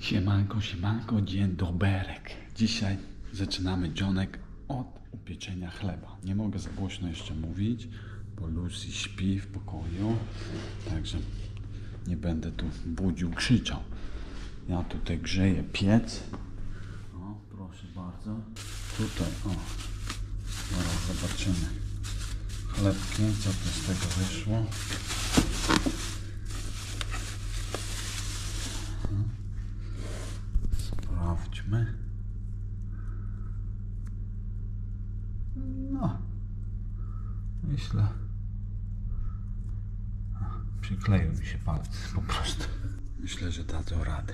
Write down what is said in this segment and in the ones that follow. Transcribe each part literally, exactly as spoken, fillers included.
Siemanko, siemanko, dzień doberek. Dzisiaj zaczynamy dzionek od upieczenia chleba. Nie mogę za głośno jeszcze mówić, bo Lucy śpi w pokoju, także nie będę tu budził, krzyczał. Ja tutaj grzeję piec. O, proszę bardzo. Tutaj, o, zaraz zobaczymy chlebki, co tu z tego wyszło. Sprawdźmy. No, myślę, przykleił mi się palce po prostu. Myślę, że dadzą radę.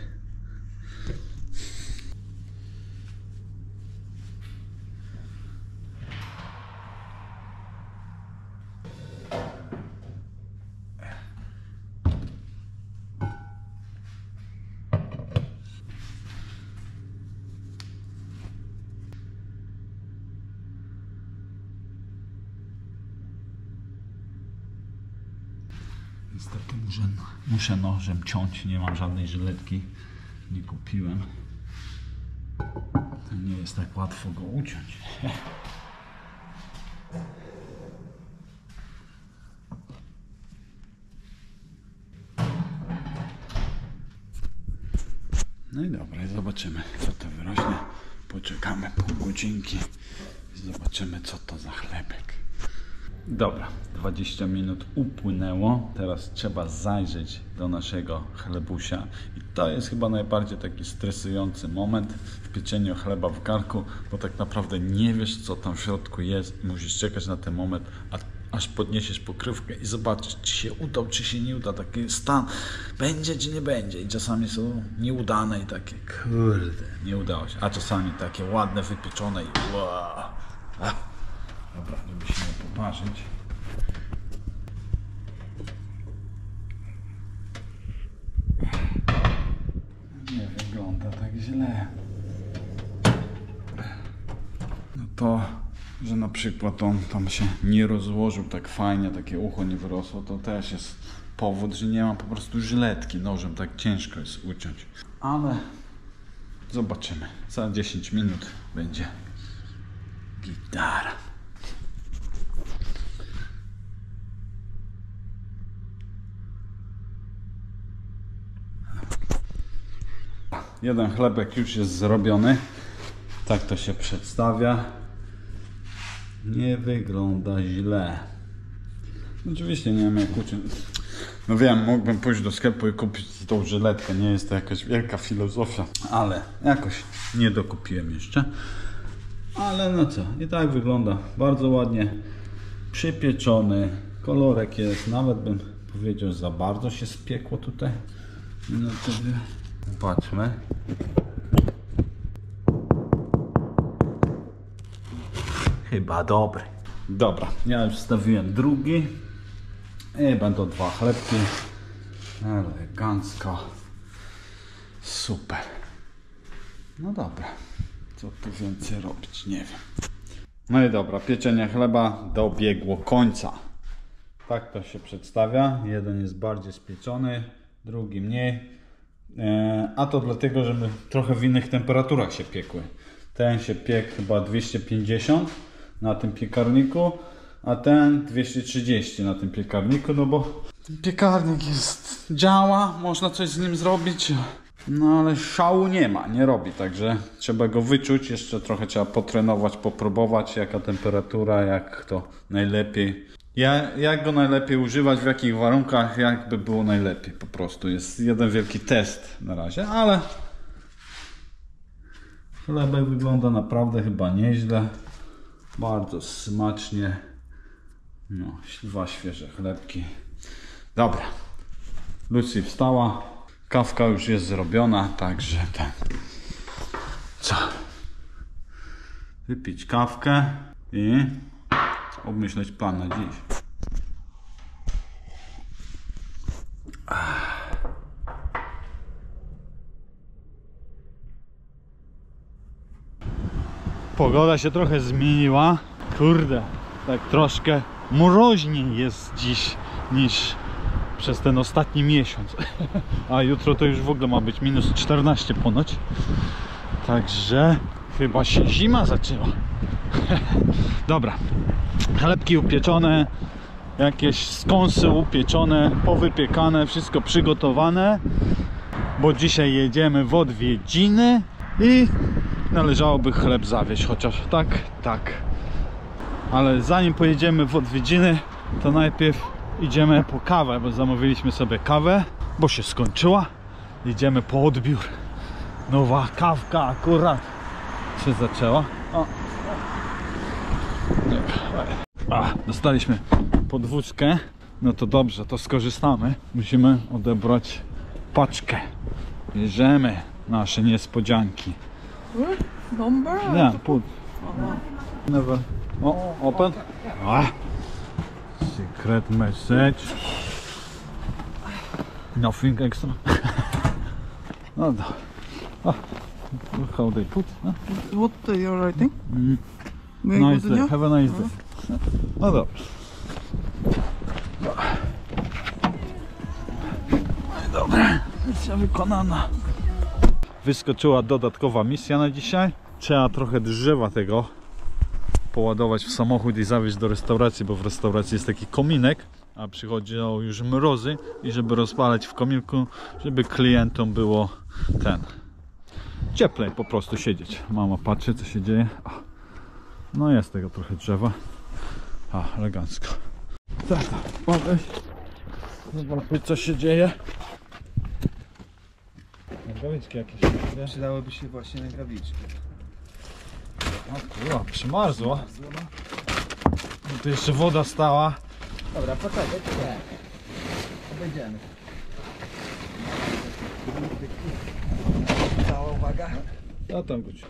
Niestety muszę, muszę nożem ciąć, nie mam żadnej żyletki, nie kupiłem. To nie jest tak łatwo go uciąć. No i dobra, zobaczymy, co to wyrośnie. Poczekamy pół godzinki i zobaczymy, co to za chlebek. Dobra, dwadzieścia minut upłynęło, teraz trzeba zajrzeć do naszego chlebusia i to jest chyba najbardziej taki stresujący moment w pieczeniu chleba w garnku, bo tak naprawdę nie wiesz, co tam w środku jest i musisz czekać na ten moment, a, aż podniesiesz pokrywkę i zobaczysz, czy się udał, czy się nie uda, taki stan będzie, czy nie będzie i czasami są nieudane i takie, kurde, nie udało się, a czasami takie ładne, wypieczone i wow. Dobra, żeby się nie poparzyć. Nie wygląda tak źle. No to, że na przykład on tam się nie rozłożył tak fajnie, takie ucho nie wyrosło, to też jest powód, że nie mam po prostu żyletki. Nożem tak ciężko jest uciąć. Ale zobaczymy. Za dziesięć minut będzie gitara. Jeden chlebek już jest zrobiony. Tak to się przedstawia. Nie wygląda źle. Oczywiście nie wiem jak uciąć. No wiem, mógłbym pójść do sklepu i kupić tą żyletkę. Nie jest to jakaś wielka filozofia, ale jakoś nie dokupiłem jeszcze. Ale no co, i tak wygląda bardzo ładnie. Przypieczony. Kolorek jest, nawet bym powiedział, za bardzo się spiekło tutaj. No to patrzmy. Chyba dobry. Dobra, ja już wstawiłem drugi. I będą dwa chlebki. Elegancko. Super. No dobra. Co tu więcej robić? Nie wiem. No i dobra, pieczenie chleba dobiegło końca. Tak to się przedstawia. Jeden jest bardziej spieczony, drugi mniej. A to dlatego, że my trochę w innych temperaturach się piekły. Ten się piekł chyba dwieście pięćdziesiąt na tym piekarniku, a ten dwieście trzydzieści na tym piekarniku, no bo ten piekarnik jest, działa, można coś z nim zrobić, no ale szału nie ma, nie robi, także trzeba go wyczuć, jeszcze trochę trzeba potrenować, popróbować jaka temperatura, jak to najlepiej. Ja, jak go najlepiej używać, w jakich warunkach, jakby było najlepiej po prostu. Jest jeden wielki test na razie, ale chlebek wygląda naprawdę chyba nieźle. Bardzo smacznie. No, dwa świeże chlebki. Dobra. Lucy wstała. Kawka już jest zrobiona, także ten. Co? Wypić kawkę i obmyśleć plan na dziś. Pogoda się trochę zmieniła. Kurde, tak troszkę mroźniej jest dziś niż przez ten ostatni miesiąc. A jutro to już w ogóle ma być minus czternaście ponoć. Także chyba się zima zaczęła. Dobra, chlebki upieczone, jakieś skąsy upieczone, powypiekane, wszystko przygotowane, bo dzisiaj jedziemy w odwiedziny i należałoby chleb zawieźć, chociaż tak, tak. Ale zanim pojedziemy w odwiedziny, to najpierw idziemy po kawę, bo zamówiliśmy sobie kawę, bo się skończyła. Idziemy po odbiór. Nowa kawka akurat się zaczęła. O. A, dostaliśmy podwózkę. No to dobrze, to skorzystamy. Musimy odebrać paczkę. Bierzemy nasze niespodzianki. Number? Nie, put. Never. O, open. A. Secret message. Nothing extra. No to. Oh, how they put? Huh? What they are writing? Mm. Very Nice good, day. yeah? Have a nice day. No dobrze. Dobra, misja wykonana. Wyskoczyła dodatkowa misja na dzisiaj. Trzeba trochę drzewa tego poładować w samochód i zawieźć do restauracji, bo w restauracji jest taki kominek, a przychodzą już mrozy i żeby rozpalać w kominku, żeby klientom było ten cieplej po prostu siedzieć. Mama patrzy, co się dzieje. No jest tego trochę drzewa. A, elegancko. Tak, tak, powiedz. Zobaczmy, co się dzieje. Rękawiczki jakieś. Nie? Przydałyby się właśnie rękawiczki. O kurwa, przymarzło. No tu jeszcze woda stała. Dobra, poczekaj, poczekaj. Obejdziemy. Cała uwaga. No tam guć.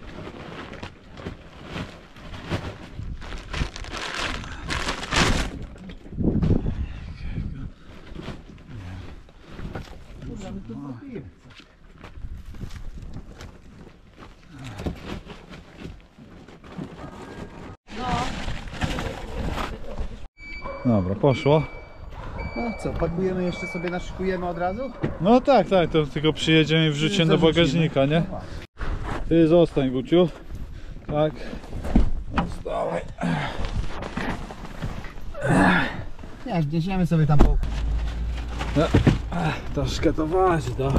Dobra, poszło. No co, pakujemy jeszcze sobie, naszykujemy od razu? No tak, tak, to tylko przyjedziemy i wrzucimy do bagażnika, nie? Ty zostań, Guciu. Tak. Zostawaj. Nie, wniesiemy sobie tam po... No. Troszkę to waży, dobra.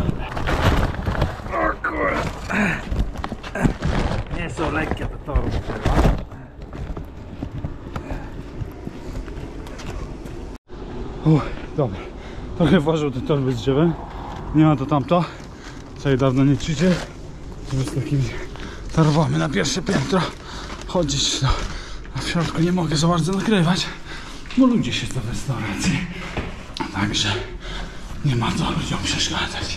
O kurde. Nie są lekkie te torby. Uch, dobra. Trochę ważył te torby z drzewem. Nie ma to tamto. Co dawno nie ćwiczę. Żeby z takimi torbami na pierwsze piętro chodzić. No. A w środku nie mogę za bardzo nagrywać, bo ludzie siedzą w restauracji. Także nie ma co ludziom przeszkadzać.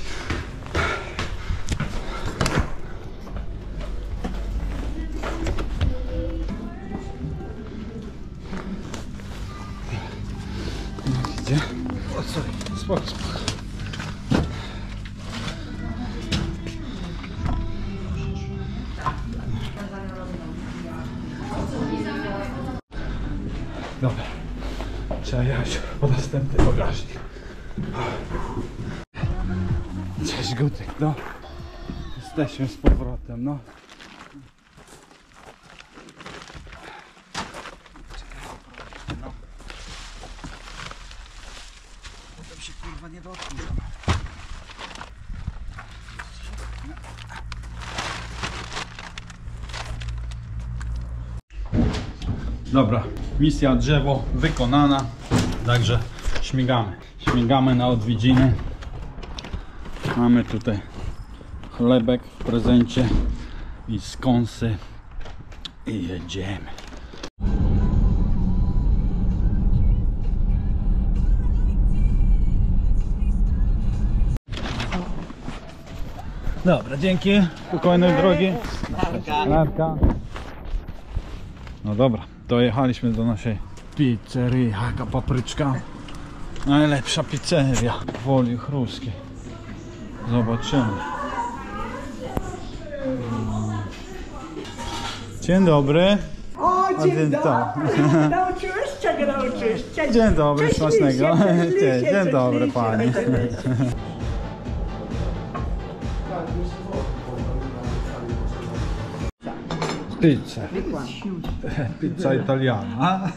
Jak idzie? O co? Spoko, spoko. Dobra, trzeba jechać po następny bagażnik. Cześć Gutek, no. Jesteśmy z powrotem, no. Potem się kurwa nie dotknę. Dobra, misja drzewo wykonana, także śmigamy. Śmigamy na odwiedziny. Mamy tutaj chlebek w prezencie i skąsy i jedziemy. Dobra, dzięki. Spokojnej drogi. Narka. No dobra, dojechaliśmy do naszej pizzerii. Jaka papryczka. Najlepsza pizzeria w Woli Chruskiej. Zobaczymy. Dzień dobry. O, dzień dzień dobry! Nauczyłeś czego nauczyć? Cześć, cześć. Dzień dobry, Cześć, smacznego. Lisie, cześć, Lisie, Dzień, dzień cześć, dobry Lisie. pani. Pizza. Pizza italiana.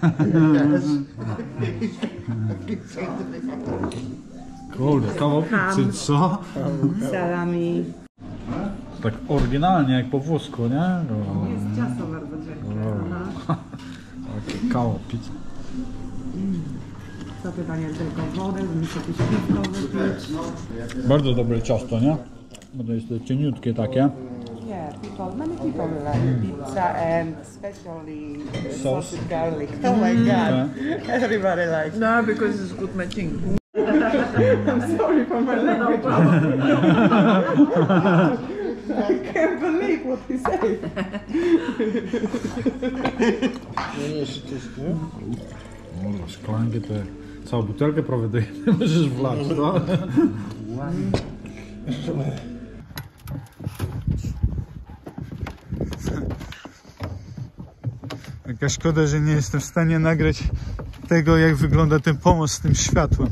Kurde, kawał pizzy, co? Salami. Tak oryginalnie, jak po włosku, nie? Jest ciasto bardzo ciekawe. Takie kawał pizzy. Zapytanie tylko wodę, muszę jakieś piwko wypić. Bardzo dobre ciasto, nie? Bo to jest to cieniutkie takie. Yeah, people, many people like pizza and especially Sauce. salted garlic. Oh my god, everybody likes. No, because it's good matching. I'm sorry for my language. I can't believe what he said. O, szklankę to całą butelkę prawie do jednej możesz wlać, no? Jaka szkoda, że nie jestem w stanie nagrać tego, jak wygląda ten pomost z tym światłem.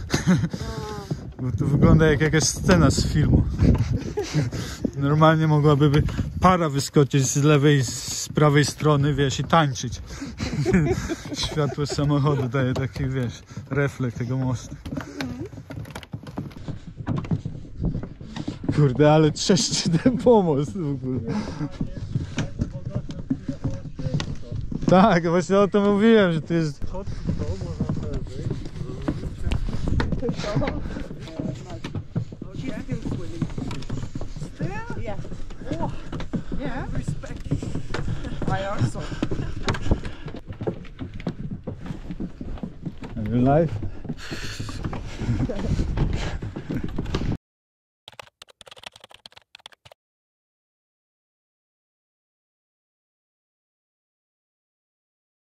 Bo to wygląda jak jakaś scena z filmu. Normalnie mogłaby by para wyskoczyć z lewej, z prawej strony, wiesz, i tańczyć. Światło z samochodu daje taki, wiesz, reflekt tego mostu. Kurde, ale trzeszczy ten pomost w ogóle. Tak, właśnie o tym mówiłem, że to jest... Yeah. Oh, yeah. Respect. I also. Life?